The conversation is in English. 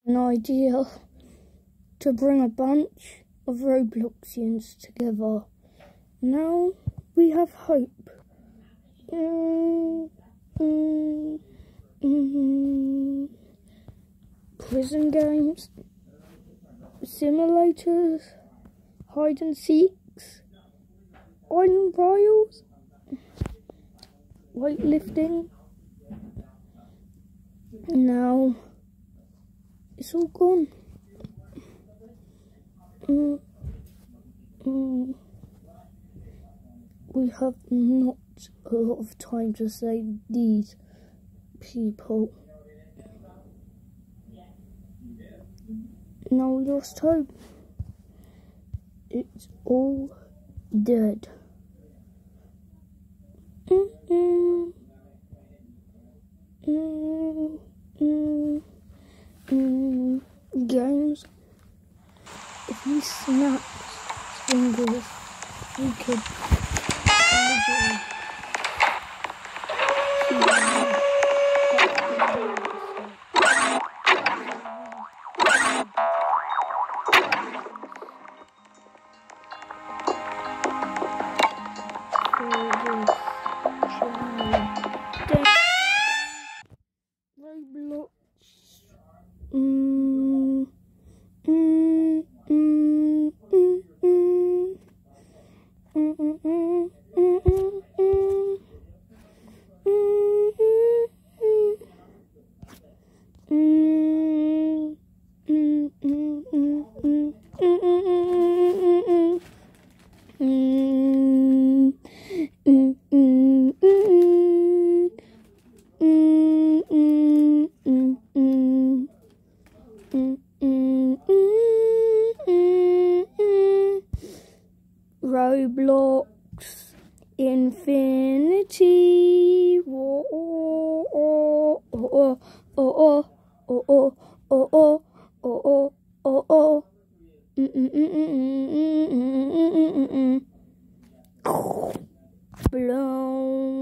an idea to bring a bunch of Robloxians together. Now we have hope. Prison games, simulators, hide and seeks, island trials, weightlifting. Now it's all gone. We have not a lot of time to save these people. Now we lost hope. It's all dead. Games. If we snap fingers, we could. Roblox. Roblox Infinity Blown.